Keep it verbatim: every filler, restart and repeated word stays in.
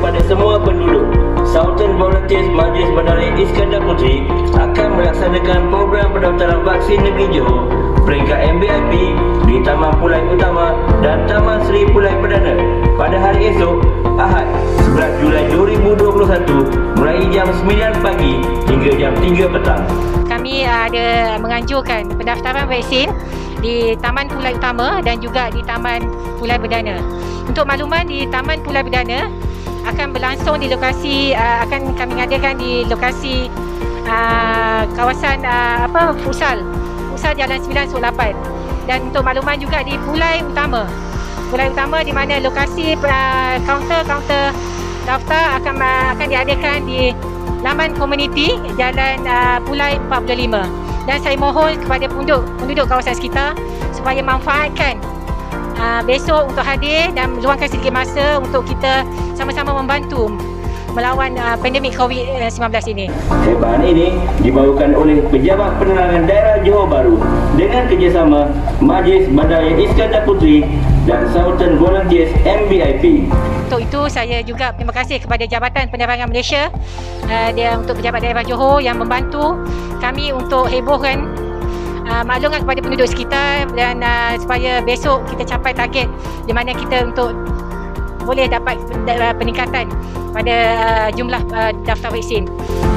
kepada semua penduduk. Sultan Volunteers Majlis Bandar Iskandar Puteri akan melaksanakan program pendaftaran vaksin negeri Johor peringkat M B I P di Taman Pulai Utama dan Taman Seri Pulai Perdana pada hari esok, Ahad, sebelas Julai dua ribu dua puluh satu, mulai jam sembilan pagi hingga jam tiga petang. Kami ada menganjurkan pendaftaran vaksin di Taman Pulai Utama dan juga di Taman Pulai Perdana. Untuk makluman, di Taman Pulai Perdana akan berlangsung di lokasi uh, akan kami adakan di lokasi uh, kawasan uh, apa Pusal Pusal Jalan sembilan Suk lapan. Dan untuk makluman juga di Pulai Utama Pulai Utama di mana lokasi uh, kaunter-kaunter daftar akan uh, akan diadakan di laman komuniti Jalan uh, Pulai empat puluh lima. Dan saya mohon kepada penduduk penduduk kawasan sekitar supaya manfaatkan Uh, besok untuk hadir dan meluangkan sedikit masa untuk kita sama-sama membantu melawan uh, pandemik COVID sembilan belas ini. Persembahan ini dibawakan oleh Pejabat Penerangan Daerah Johor Bahru dengan kerjasama Majlis Bandar Iskandar Puteri dan Sultan Volunteers M B I P. Untuk itu, saya juga terima kasih kepada Jabatan Penerangan Malaysia uh, dia untuk Pejabat Daerah Johor yang membantu kami untuk hebohkan Uh, maklumkan kepada penduduk sekitar dan uh, supaya besok kita capai target di mana kita untuk boleh dapat peningkatan pada uh, jumlah uh, daftar vaksin.